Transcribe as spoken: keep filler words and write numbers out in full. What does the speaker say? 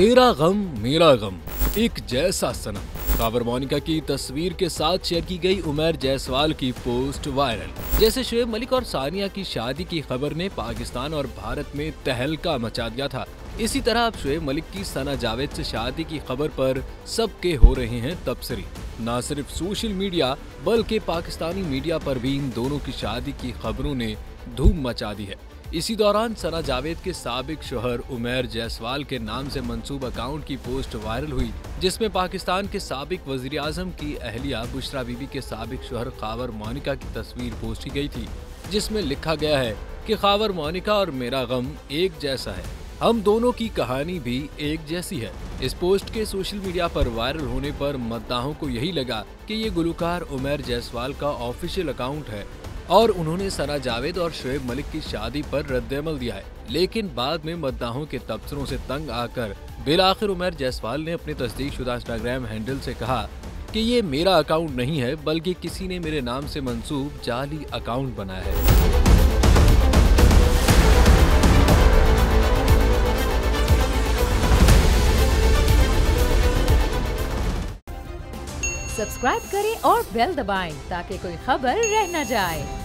तेरा गम मेरा गम एक जैसा सनम। खबर मोनिका की तस्वीर के साथ शेयर की गई उमर जायसवाल की पोस्ट वायरल। जैसे शोएब मलिक और सानिया की शादी की खबर ने पाकिस्तान और भारत में तहलका मचा दिया था, इसी तरह अब शोएब मलिक की सना जावेद से शादी की खबर पर सबके हो रहे हैं तबसरे। न सिर्फ सोशल मीडिया बल्कि पाकिस्तानी मीडिया पर भी इन दोनों की शादी की खबरों ने धूम मचा दी है। इसी दौरान सना जावेद के साबिक शोहर उमर जायसवाल के नाम से मंसूब अकाउंट की पोस्ट वायरल हुई, जिसमें पाकिस्तान के साबिक वजीर आजम की अहलिया बुशरा बीबी के साबिक शोहर खबर मोनिका की तस्वीर पोस्ट की गई थी, जिसमें लिखा गया है कि खबर मोनिका और मेरा गम एक जैसा है, हम दोनों की कहानी भी एक जैसी है। इस पोस्ट के सोशल मीडिया पर वायरल होने पर मद्दाहों को यही लगा कि ये गुलकार उमर जायसवाल का ऑफिशियल अकाउंट है और उन्होंने सना जावेद और शोएब मलिक की शादी पर रद्द-ए-अमल दिया है। लेकिन बाद में मद्दाहों के तबसरों से तंग आकर बिलाखिर उमर जायसवाल ने अपने तस्दीकशुदा इंस्टाग्राम हैंडल से कहा कि ये मेरा अकाउंट नहीं है, बल्कि किसी ने मेरे नाम से मंसूब जाली अकाउंट बनाया है। सब्सक्राइब करें और बेल दबाएं ताकि कोई खबर रह न जाए।